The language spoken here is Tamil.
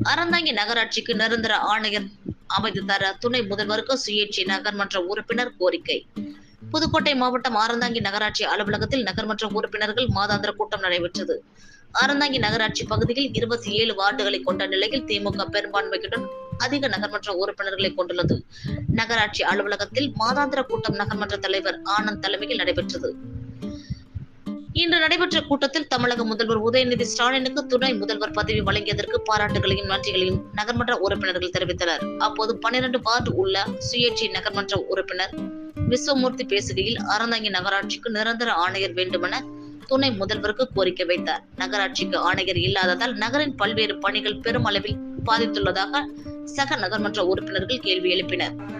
அறந்தாங்கி நகராட்சிக்கு நிரந்தர ஆணையர் அமைத்து தர துணை முதல்வருக்கு சுயேட்சை நகர்மன்ற உறுப்பினர் கோரிக்கை. புதுக்கோட்டை மாவட்டம் அறந்தாங்கி நகராட்சி அலுவலகத்தில் நகர்மன்ற உறுப்பினர்கள் மாதாந்திர கூட்டம் நடைபெற்றது. அறந்தாங்கி நகராட்சி பகுதியில் 27 வார்டுகளை கொண்ட நிலையில் திமுக பெரும்பான்மையுடன் அதிக நகர்மன்ற உறுப்பினர்களை கொண்டுள்ளது. நகராட்சி அலுவலகத்தில் மாதாந்திர கூட்டம் நகர்மன்ற தலைவர் ஆனந்த் தலைமையில் நடைபெற்றது. இன்று நடைபெற்ற கூட்டத்தில் தமிழக முதல்வர் உதயநிதி ஸ்டாலினுக்கு துணை முதல்வர் பதவி வழங்கியதற்கு பாராட்டுகளையும் நன்றிகளையும் நகர்மன்ற உறுப்பினர்கள் தெரிவித்தனர். அப்போது 12 வார்டு உள்ள சுயேட்சை நகர்மன்ற உறுப்பினர் விஸ்வமூர்த்தி பேசுகையில் அறந்தாங்கி நகராட்சிக்கு நிரந்தர ஆணையர் வேண்டுமென துணை முதல்வருக்கு கோரிக்கை வைத்தார். நகராட்சிக்கு ஆணையர் இல்லாததால் நகரின் பல்வேறு பணிகள் பெருமளவில் பாதித்துள்ளதாக சக நகர்மன்ற உறுப்பினர்கள் கேள்வி எழுப்பினர்.